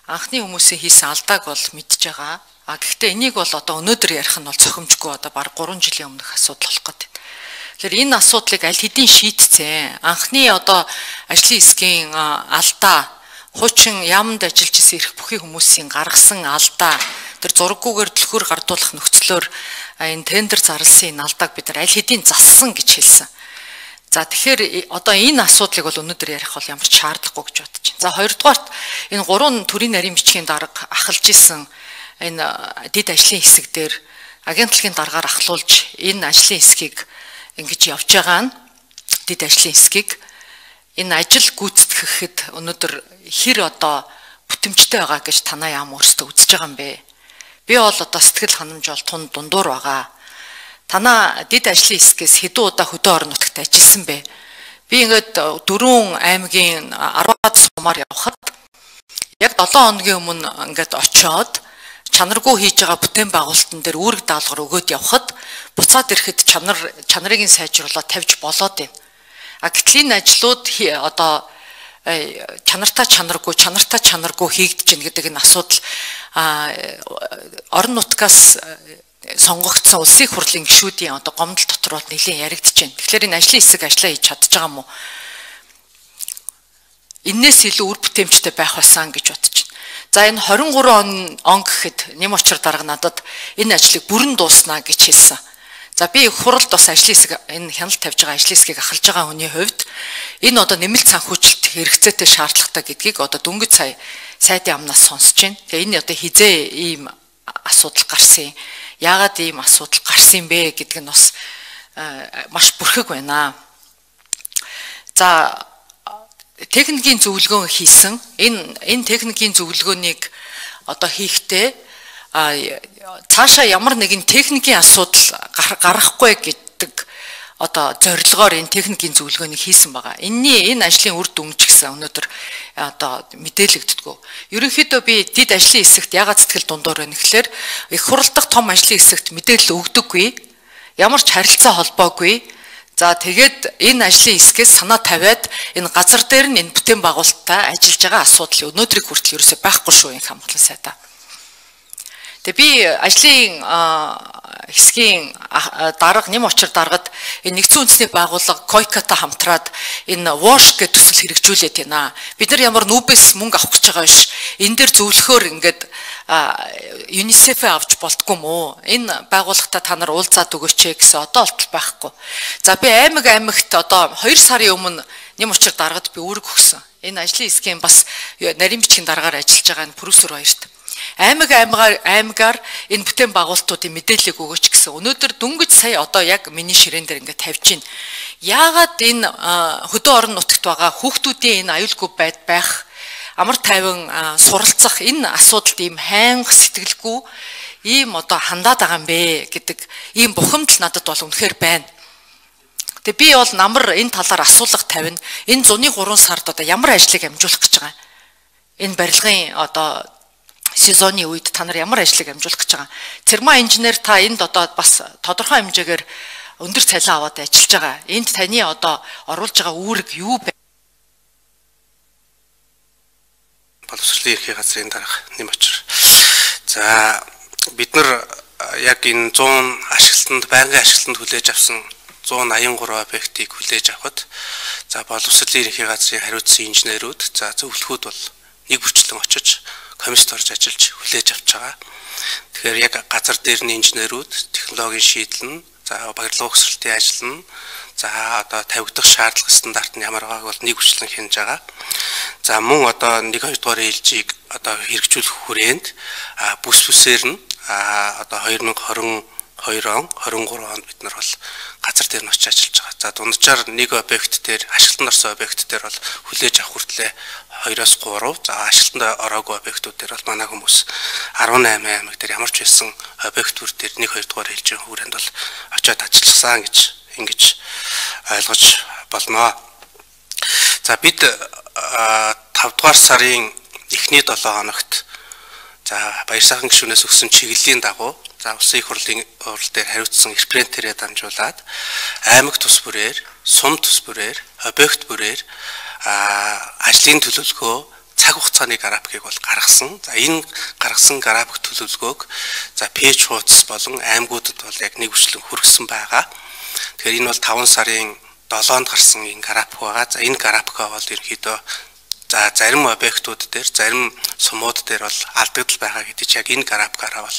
анхны хүмүүсийн хийсэн алдааг бол мэдж байгаа. Гэхдээ энийг бол одоо өнөөдөр ярих нь бол цохимжгүй одоо баг 3 жилийн өмнөх асуудал болох гэдэг. Тэгэхээр энэ асуудлыг аль хэдийн шийдцээ. Анхны одоо ажлын хэсгийн алдаа, хуучин яамд ажиллаж исэн эрх бүхий хүмүүсийн гаргасан алдаа, тэр зураггүйгээр төлхөр гардуулах нөхцлөөр энэ тендер зарласан алдааг бид нар аль хэдийн зассан гэж хэлсэн. За тэгэхээр одоо энэ асуудлыг бол өнөөдөр ярих бол ямар ч шаардлагагүй гэж бодож байна. За хоёрдугаарт энэ 3 төрийн нарийн бичгийн дарга ахалж исэн энэ дэд ажлын хэсэг дээр агентлагийн даргаар ахлуулж энэ ажлын хэсгийг ингэж явж байгаа нь дэд ажлын хэсгийг энэ ажил гүйцэтгэхэд өнөөдөр хэр одоо бүтэмжтэй байгаа гэж танаа яам өөрсдөө үзэж байгаа юм бэ? Би бол одоо сэтгэл ханамж бол тун дундуур байгаа. Танаа дэд ажлын хэсгээс хэдэн удаа хөдөө орон нутагт ажилласан бэ? Би ингээд 4 аймгийн 10-аад сумаар явхад яг 7 хоногийн өмнө ингээд очиод чанаргүй хийж байгаа бүтээн байгуулалтан дээр үүрэг даалгавар өгөөд явхад буцаад ирэхэд чанарыг сайжруулаад тавьж болоод юм. Гэтэл энэ ажлууд одоо чанартай чанаргүй хийгдэж байна гэдэг энэ асуудал орон нутгаас сонгогдсон улсын хурлын гишүүдийн одоо гомдол дотор бол нэлийн яригдж байна. Тэгэхээр энэ ажлын хэсэг ажиллаа хийж чадж байгаа юм уу? Иннээс илүү үр бүтээмжтэй байх байсан гэж бодож байна. За энэ 23 он гэхэд нэм очир дарга надад энэ ажлыг бүрэн дууснаа гэж хэлсэн. За би их хуралд бас ажлын хэсэг энэ хяналт тавьж байгаа ажлын хэсгийг ахалж байгаа хүний хувьд энэ одоо нэмэлт санхүүжилт хэрэгцээтэй шаардлагатай гэдгийг одоо дөнгөж сая сайдын амнаас сонсож байна. Тэгээ энэ одоо хизээ ийм асуудал гарсан юм. Яагаад ийм асуудал гарсан бэ гэдг нь бас маш бүрхэг байна. За техникийн зөвлөгөө хийсэн. Энэ техникийн зөвлөгөөнийг одоо хийхдээ цаашаа ямар нэгэн техникийн асуудал гарахгүй гэдэг одоо зорилгоор энэ техникийн зөвлөгөөнийг хийсэн байгаа. Энэ ажлын үр дүн ч гэсэн өнөөдөр одоо мэдээлэгддэггүй. Ерөнхийдөө би дэд ажлын хэсэгт ягаад сэтгэл дундуур байна гэхээр их хурал дахь том ажлын хэсэгт мэдээлэл өгдөггүй. Ямар ч харилцаа холбоогүй. За тэгээд энэ ажлын хэсгээс санаа тавиад энэ газар дээр нь энэ бүтээн байгуулалттай ажиллаж байгаа асуудал өнөөдрийг хүртэл ерөөсөй байхгүй шүү энэ хамгаалал сайдаа. Тэгээ би ажлын хэсгийн дарга нэм очир даргад энэ нэгдсэн үндэсний байгууллага Койкатай хамтраад энэ WASH гэдэг төсөл хэрэгжүүлээд байна. Бид нар ямар нүүбээс мөнгө авах гэж байгаа биш. Энэ дээр зөвлөхөөр ингээд UNICEF-ээ авч болтгүй мó. Энэ байгууллагатай та нар уулзаад өгөөч гэсэн одоо болтол байхгүй. За би аймагт одоо 2 сарын өмнө нэм очир даргад би үүрэг өгсөн. Энэ ажлын хэсгийн бас нарийн бичгийн даргаар ажиллаж байгаа энэ продюсер хоёрт аймгаар энэ бүтээн байгуулалтуудын мэдээллийг өгөөч гэсэн. Өнөөдөр дөнгөж сая одоо яг миний ширээн дээр ингээд тавьж байна. Яагаад энэ хөдөө орон нутагт байгаа хүүхдүүдийн энэ аюулгүй байх амар тайван суралцах энэ асуудалд ийм хайнга сэтгэлгүй ийм одоо хандаад байгаа юм бэ гэдэг ийм бухимдал надад бол үнэхээр байна. Тэгээ би бол намар энэ талаар асуулга тавина. Энэ зуны 3 сард одоо ямар ажлыг амжуулах гэж байгаа. Энэ барилгын одоо сезоны үед та нар ямар ажлыг амжуулах гэж байгаа. Цэрмаа инженер та энд одоо бас тодорхой хэмжээгээр өндөр цалин аваад ажиллаж байгаа. Энд таны одоо оруулж байгаа үүрэг юу бэ? Боловсролын ерхий газрын дарга нэм очир. За бид нар яг энэ 100 ашиглалтанд байнгын ашиглалтанд хүлээж авсан 183 объектыг хүлээж авахд за боловсролын ерхий газрын хариуцсан инженерүүд за зөвлөхүүд бол нэг бүрчлэн очиж комиссд орж ажиллаж хүлээж авч байгаа. Тэгэхээр яг газар дээрний инженерүүд технологийн шийдэл нь за баярлалаа өгсрэлтийн ажил нь за одоо тавигдах шаардлага стандарт нь ямар байгааг бол нэг бүрчлэн хянаж байгаа. За мөн одоо 1-2 дугаар ээлжийг одоо хэрэгжүүлэх хүрээнд бүс бүсээр нь одоо 2022 он 23 онд бид нар бол газар дээр нь очиж ажиллаж байгаа. За дунджаар нэг объект дээр ашиглалтанд орсон объект дээр бол хүлээж авах хүртлээр 2-3 за ашиглалтанд ороогүй объектууд дээр бол манай хүмүүс 18 аймаг дээр ямар ч байсан объектууд дээр 1-2 дугаар ээлжийн хүрээнд бол очиод ажилласан гэж ингэж ойлгож болно. За бид 5 дугаар сарын эхний 7 хоногт за баяр сайхан гишүүнээс өгсөн чиглэлийн дагуу за улсын их хурлын урал дээр хариуцсан экспрентэрээ дамжуулаад аймаг тус бүрээр, сум тус бүрээр, объект бүрээр ажлын төлөвлөгөө цаг хугацааны графикийг бол гаргасан. За энэ гаргасан график төлөвлөгөөг за пэйж хуудас болон аймагуудад бол яг нэгүслэн хүргэсэн байгаа. Тэгэхээр энэ бол 5 сарын 7-нд гарсан энэ график байгаа. За энэ графикаа бол ерөнхийдөө за зарим объектууд дээр, зарим сумууд дээр бол алдагдал байгаа гэдэг чинь яг энэ графикаараа бол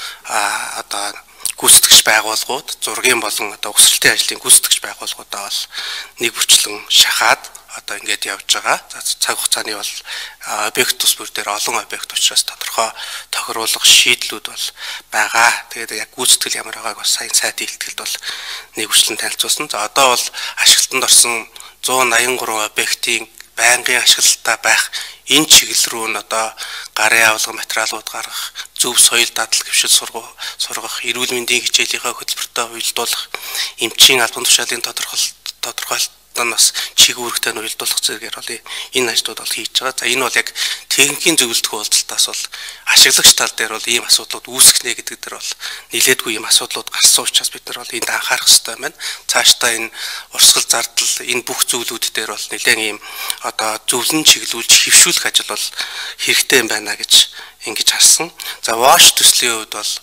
одоо гүйцэтгэгч байгууллагууд, зургийн болон одоо угсралтын ажлын гүйцэтгэгч байгууллагуудаа бол нэг бүрчлэн шахаад одоо ингээд явж байгаа. За цаг хугацааны бол объект тус бүр дээр олон объект учраас тодорхой тохируулах шийдлүүд бол байгаа. Тэгээд яг гүйцэтгэл ямар байгааг бас сайн сайдын ихтгэлд бол нэг бүрчлэн танилцуулсан. За одоо бол ашиглалтанд орсон 183 объектын байнгын ашиглалтаа байх энэ чиглэл рүү н одоо гарын авалга материалууд гаргах, зөв соёл дадлал гэмшил сургах, эрүүл мэндийн хичээлийнхаа хөтөлбөртөө уялдуулах, эмчийн албан тушаалын тодорхойлолтод бас чиг үүрэгтэй нь уялдуулах зэрэгээр бол энэ ажлууд бол хийж байгаа. За энэ бол яг техникийн зөвлөлтгөө уулзалтаас бол ашиглагч тал дээр бол ийм асуудлууд үүсгэнэ гэдэг дээр бол нэлээдгүй ийм асуудлууд гарсан учраас бид нар бол энд анхаарах хэрэгтэй байна. Цаашдаа энэ урсгал зардал энэ бүх зүйлүүд дээр бол нэлээд ийм одоо зөвлөн чиглүүлж хөвшүүлэх ажил бол хэрэгтэй юм байна гэж ингэж харсан. За вош төслийн хувьд бол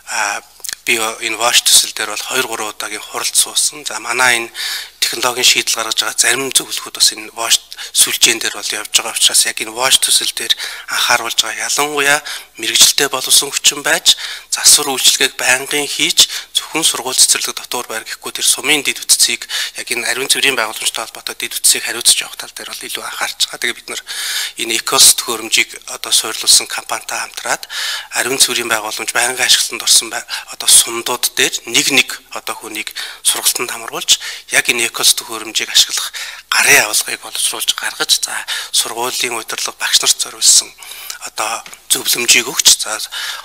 би энэ вош төсөл дээр бол 2-3 удаагийн хуралд суусан. За манай энэ технологийн шийдэл гаргаж байгаа зарим зөвлөхүүд бас энэ вош сүлжээн дээр бол явж байгаа учраас яг энэ вош төсөл дээр анхааруулж байгаа. Ялангуяа мэрэгжилтэй боловсон хүчин байж засвар үйлчилгээг байнгын хийж зөвхөн сургууль цэцэрлэг дотор байр гэхгүй тэр сумын дэд үтцийг яг энэ ариун цэврийн байгууламжтай холбоотой дэд үтцийг хариуцж явах тал дээр бол илүү анхаарч байгаа. Тэгээ бид нар энэ экос төхөөрөмжийг одоо суйрлуулсан компанитай хамтраад ариун цэврийн байгууламж байнгын ашиглалтанд орсон одоо сумдууд дээр нэг одоо хүнийг сургалтанд хамруулж яг энэ экос төхөөрөмжийг ашиглах гарын авалгыг боловсруулж гаргаж за сургуулийн удирдлага багш нарт зориулсан одоо зөвлөмжийг өгч за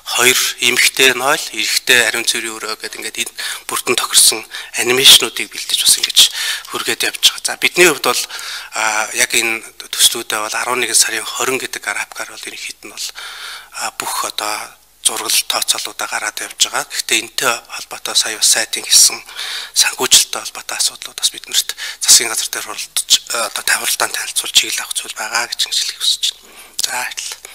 2 эмэгтэй 0 эрэгтэй ариун цэврийн өрөө гэдэг ингээд энэ бүрдэн тохирсон анимашнуудыг бэлдэж бас ингэж хүргээд явж байгаа. За бидний хувьд бол яг энэ төслүүдээ бол 11 сарын 20 гэдэг графикаар бол ерөнхийд нь бол бүх одоо зургал тооцоолуудаа гараад явж байгаа. Гэхдээ энэтэй холбоотой сая бас сайтын хэлсэн санхүүжилттэй холбоотой асуудлууд бас биднэрт засгийн газар дээр хуралдаж одоо тавралдаан танилцуулж чиглэл авах зүйл байгаа гэж хэлэх хүсэж байна.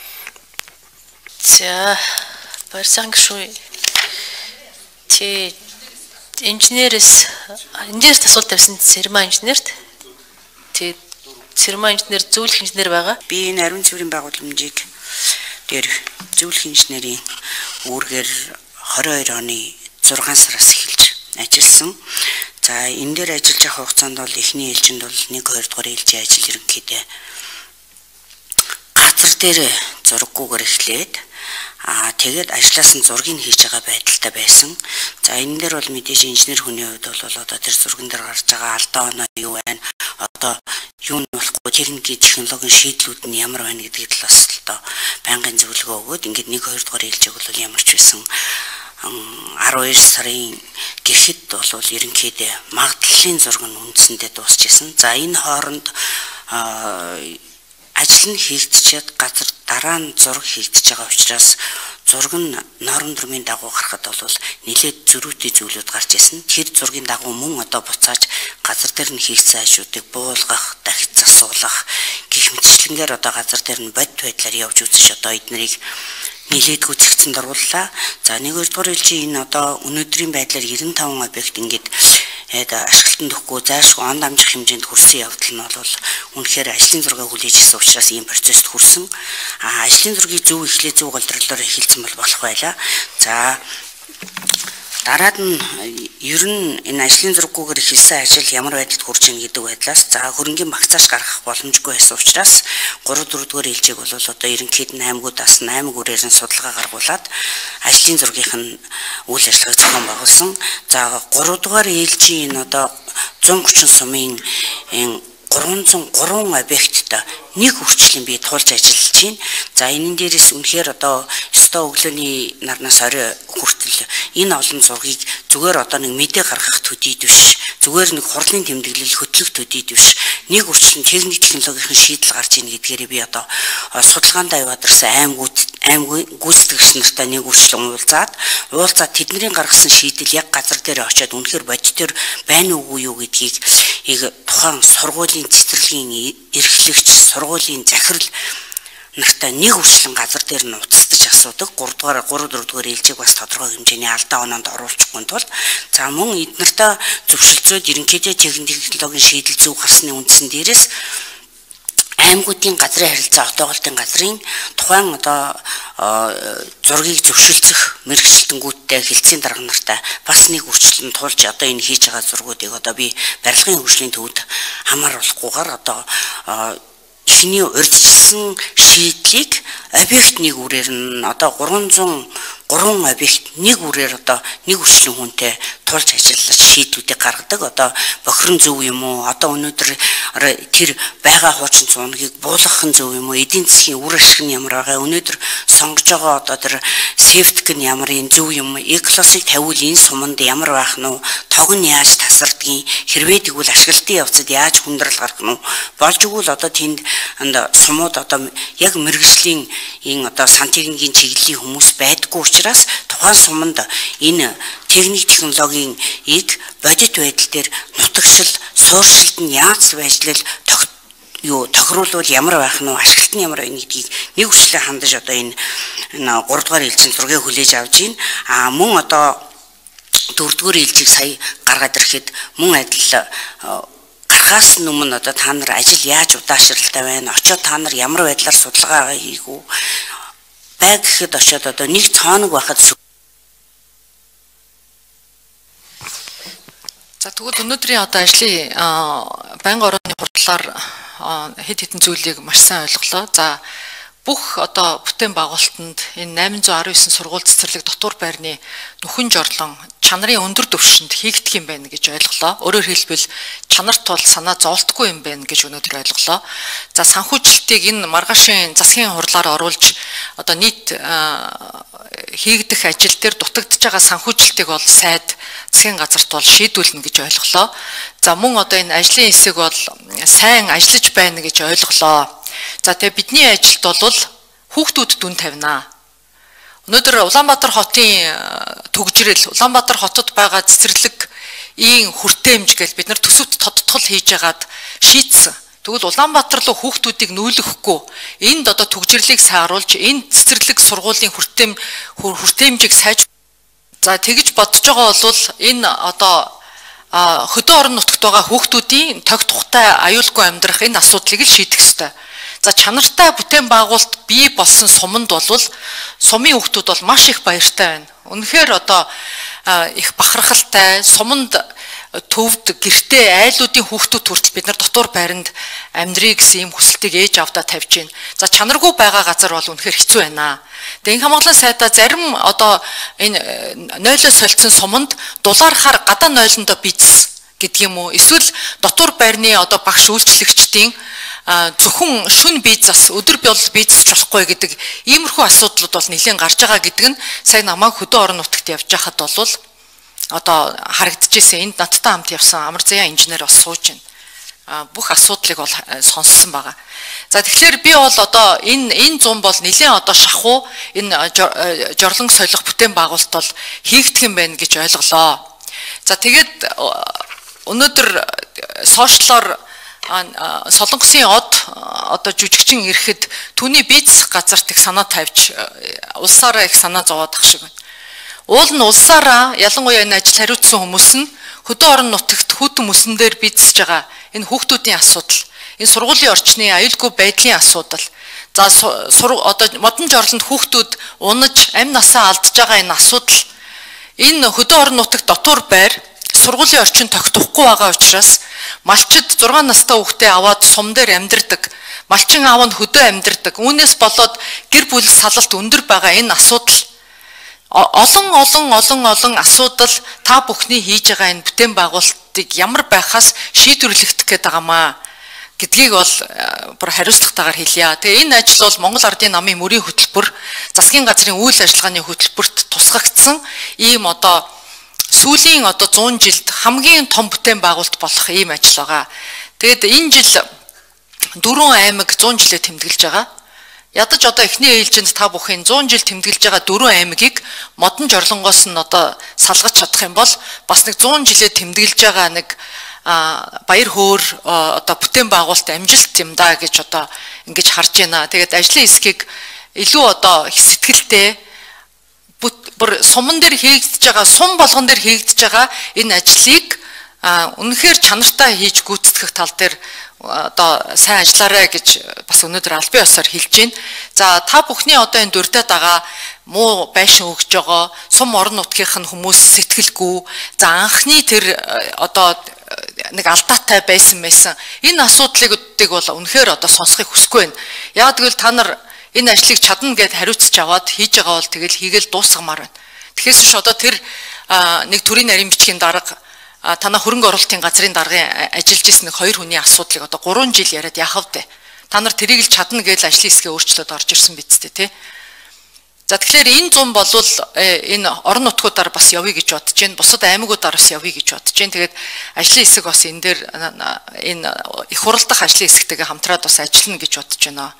За барьсан гişүү. Чи инженерээс асуулт тавьсан Сэрма инженерт. Тэг Сэрма инженер зөвлөх инженер байгаа. Би энэ ариун цэврийн байгууламжийг дээр зөвлөх инженерийн үүргээр 22 оны 6 сараас эхэлж ажилласан. За энэ дээр ажиллаж явах хугацаанд бол эхний ээлжинд бол 1-2 дугаар ээлжийн ажил ерөнхийдөө газар дээр зураггүйгээр эхлээд тэгээд ажлаас нь зургийг хийж байгаа байдалтай байсан. За энэ дээр бол мэдээж инженер хүний хувьд бол одоо тэр зурган дээр гарч байгаа алдаа оноо юу байна? Одоо юу нь болохгүй техникийн технологийн шийдлүүд нь ямар байна гэдгийг л бас одоо байнгын зөвлөгөө өгөөд ингээд 1-2 дугаар ээлжийг бол ямар ч байсан 12 сарын гэхэд бол ерөнхийдөө магадлалын зураг нь үндсэндээ дуусчихсан. За энэ хооронд ажил нь хийгдчихэд газар дараа нь зураг хийгдэж байгаа учраас зураг нь норм дүрмийн дагуу гарахад бол нэлээд зөрүүтэй зүйлүүд гарч ирсэн. Тэр зургийн дагуу мөн одоо буцааж газар дээр нь хийгдсэн ажлуудыг буулгах, дахиж засуулах гэх мэтчлэнгээр одоо газар дээр нь бодит байдлаар явж үзэж одоо эднэрийг нэлээдгүй зэгцэнд орууллаа. За 1-2 дугаар ээлжийн энэ одоо өнөөдрийн байдлаар 95 объект ингээд ашиглалтанд өгөхгүй зайлшгүй он дамжих хэмжээнд хүрсэн явдал нь бол үнэхээр ажлын зургийг хүлээж ирсэн учраас ийм процессд хүрсэн. Ажлын зургийг зөв эхлээ зөв голдролоор эхэлсэн бол болох байлаа. За дараад нь ер нь энэ ажлын зурггүйгээр эхэлсэн ажил ямар байдалд хүрч ийн гэдэг байдлаас за хөрөнгийн багцааш гаргах боломжгүй байсан учраас 3-4 дугаар ээлжийг бол одоо ерөнхийд нь аймагуудаас 8 гүрээр нь судалгаа гаргуулад ажлын зургийнх нь үйл ажиллагааг зохион байгуулсан. За 3 дугаар ээлжийн энэ одоо 130 сумын 303 объекттай нэг хүрчлэн би туулж ажиллаж байна. За энэ дээрээс үнэхээр одоо өстой өглөөний нарнаас орой хүртэл энэ олон зургийг зүгээр одоо нэг мэдээ гаргах төдийд биш. Зүгээр нэг хурлын тэмдэглэл хөтлөх төдийд биш. Нэг хүрчлэн техник технологийн шийдэл гарч ийн гэдгээрээ би одоо судалгаандаа яваад ирсэн аймаг гүйцэтгэгч нартай нэг хүрчлэн уулзаад тэдний гаргасан шийдэл яг газар дээр очиод үнэхээр бодитоор байна уугүй юу гэдгийг тухайн сургуулийн цэцэрлэгийн эрхлэгч сургуулийн захирал нартай нэг үрчлэн газар дээр нь уцтаж асуудаг 3 4 ээлжийг бас тодорхой хэмжээний алдаа оноонд оруулахгүй тул за мөн эднэртэй зөвшөлтсөд ерөнхийдөө технологийн шийдэл зөв гарсны үндсэн дээрээс аймагуудын газрын харилцаа отооголтын газрын тухайн одоо зургийг зөвшөлдсөх мэрэгчлэлтэнгүүдтэй хэлтсийн дарга нартай бас нэг үрчлэн тулж одоо энэ хийж байгаа зургуудыг одоо би барилгын хөгжлийн төвд хамааруулахгүйгээр одоо ихний урьдчилсан шийдлийг объект нэг үрээр нь одоо 303 объект нэг үрээр одоо нэг үрчлэн хүнтэй тулж ажиллаж шийдвүүдийг гаргадаг одоо бохирон зөв юм уу одоо өнөөдөр тэр байгаа хуучин цуунагийг буулгах нь зөв юм уу эдийн засгийн үр ашиг нь ямар байгаа өнөөдөр сонгож байгаа одоо тэр сефтик нь ямар юм зөв юм эколосыг тавиул энэ суманд ямар байх нь тог нь яаж тасардгийг хэрвээ тэгвэл ашиглалтын явцад яаж хүндрэл гарах нь болж игэл одоо тэнд сумууд одоо яг мэрэгжлийн энэ одоо сантехникийн чиглэлийн хүмүүс байдаггүй учраас тухайн суманд энэ техник технологийн ийг бодит байдал дээр нутагшил сууршилт нь яаж байжлал тохируулбал ямар байх нь ашиглалт нь ямар байна гэдгийг нэг хүчлээ хандаж одоо энэ 3 дугаар ээлжийн зургийг хүлээж авж байна. Мөн одоо 4 дугаар ээлжийг сая гаргаад ирэхэд мөн адил гаргаас өмнө одоо та нар ажил яаж удаашралтай байна? Очоод та нар ямар байдлаар судалгаа хийгүү? Байг гэхэд очоод одоо нэг цаанаг байхад за тэгвэл өнөөдрийн одоо ажлын байнгын орооны хурдлаар хэд хэдэн зүйлийг маш сайн ойлголоо. За бүх одоо бүтээн байгуулалтанд энэ 819 сургууль цэцэрлэг дотор байрны нүхэн жорлон чанарын өндөр түвшинд хийгдэх юм байна гэж ойлголоо. Өөрөөр хэлбэл чанарт бол санаа зовлтгүй юм байна гэж өнөөдөр ойлголоо. За санхүүжилтийг энэ маргаашийн засгийн хурлаар оруулж одоо нийт хийгдэх ажил дээр дутагдж байгаа санхүүжилтийг бол сайд засгийн газарт бол шийдүүлнэ гэж ойлголоо. За мөн одоо энэ ажлын хэсэг бол сайн ажиллаж байна гэж ойлголоо. За тэгээ бидний ажилд бол хүүхдүүд дүн тавина. Өнөөдөр Улаанбаатар хотын төгжрөл Улаанбаатар хотод байгаа цэцэрлэг ийн хүртээмж гэж бид нар төсөвт тодтгол хийж агаад шийдсэн. Тэгвэл Улаанбаатар руу хүүхдүүдийг нүүлэхгүй энд одоо төгжрлийг сайруулж энэ цэцэрлэг сургуулийн хүртээмжийг сайж за тэгж бодож байгаа бол энэ одоо хөдөө орон нутагт байгаа хүүхдүүдийн тог тухтай аюулгүй амьдрах энэ асуудлыг л шийдэх ёстой. За чанартай бүтээн байгуулалт бий болсон суманд бол сумын хүүхдүүд бол маш их баяртай байна. Үнэхээр одоо их бахархалтай суманд төвд гэртээ айлуудын хүүхдүүд хүртэл бид нар дотор байранд амьдрий гэсэн юм хүсэлтийг ээж авдаа тавьж байна. За чанаргүй байгаа газар бол үнэхээр хэцүү байна. Тэгээ энэ хамгаалалт сайдаа зарим одоо энэ нойлоо солилцсон суманд дулаархаар гадаа нойлондоо биз гэдэг юм уу? Эсвэл дотор байрны одоо багш үйлчлэгчдийн зөвхөн шүн бизнес өдөр бол бизнес болохгүй гэдэг иймэрхүү асуудлууд бол нэлээд гарч байгаа гэдэг нь сая намайг хөдөө орон нутагт явж байхад бол одоо харагдчихсэн. Энд надтай хамт явсан амар заяа инженер бас сууж байна. Бүх асуудлыг бол сонссон байгаа. За тэгэхээр би бол одоо энэ зам бол нэлээд одоо шахуу энэ жорлон солих бүтээн байгуулалт бол хийгдэх юм байна гэж ойлголоо. За тэгээд өнөөдөр сошиалор Солонгосын одоо жүжигчин ирэхэд түүний бизнес газарт их санаа тавьж улсаараа их санаа зовоод ах шиг байна. Уул нь улсаараа ялангуяа энэ ажил хариуцсан хүмүүс нь хөдөө орон нутагт хүүтэн мөсөн дээр бизнесж байгаа энэ хүүхдүүдийн асуудал, энэ сургуулийн орчны аюулгүй байдлын асуудал. За одоо модон жорлонд хүүхдүүд унаж амь насаа алдж байгаа энэ асуудал энэ хөдөө орон нутагт дотор байр сургуулийн орчин тогтохгүй байгаа учраас малчид 6 настай хүүхдээ аваад сум дээр амьдардаг. Малчин аав нь хөдөө амьдардаг. Үүнээс болоод гэр бүл салалт өндөр байгаа энэ асуудал олон асуудал та бүхний хийж байгаа энэ бүтээн байгуулалтыг ямар байхаас шийдвэрлэгдэх гээд байгаамаа гэдгийг бол бүр хариуцлагатайгаар хэлье. Тэгээ энэ ажил бол Монгол Ардын намын мөрийн хөтөлбөр, засгийн газрын үйл ажиллагааны хөтөлбөрт тусгагдсан ийм одоо сүүлийн одоо 100 жилд хамгийн том бүтээн байгуулалт болох ийм ажил байгаа. Тэгэд энэ жил 4 аймаг 100 жилээ тэмдэглэж байгаа. Ядаж одоо эхний ээлжинд та бүхэн 100 жил тэмдэглэж байгаа 4 аймагийг модон жорлонгоос нь одоо салгаж чадах юм бол бас нэг 100 жилээ тэмдэглэж байгаа нэг баяр хөөр одоо бүтээн байгуулалт амжилт юм да гэж одоо ингэж харж байна. Тэгээд ажлын хэсгийг илүү одоо их сэтгэлтэй бүр суман дээр хийгдэж байгаа, сум болгон дээр хийгдэж байгаа энэ ажлыг үнэхээр чанартай хийж гүйцэтгэх тал дээр одоо сайн ажиллаарай гэж бас өнөөдөр албан ёсоор хэлж байна. За та бүхний одоо энэ дурдаад байгаа муу байшин өгж байгаа сум орон нутгийнх нь хүмүүс сэтгэлгүй. За анхны тэр одоо нэг алдаатай байсан энэ асуудлыг бол үнэхээр одоо сонсохыг хүсэхгүй байна. Яг тэгвэл та нар энэ ажлыг чадна гэд хариуцж аваад хийж байгаа бол тэгэл хийгээл дуусгамаар байна. Тэгэхээр ч одоо тэр нэг төрийн нарийн бичгийн дарга танаа хөрөнгө оруулалтын газрын даргын ажиллаж исэн нэг 2 хүний асуудлыг одоо 3 жил яриад яхав дээ. Та нар тэрийг л чадна гэж ажлын хэсгээ өөрчлөөд орж ирсэн биз дээ, тий. За тэгэхээр энэ зам болвол энэ орон нутгуудаар бас явъя гэж бодож байна. Бусад аймагуудаар бас явъя гэж бодож байна. Тэгээд ажлын хэсэг бас энэ дээр энэ их хуралдах ажлын хэсэгтэйгээ хамтраад бас ажиллана гэж бодож байна.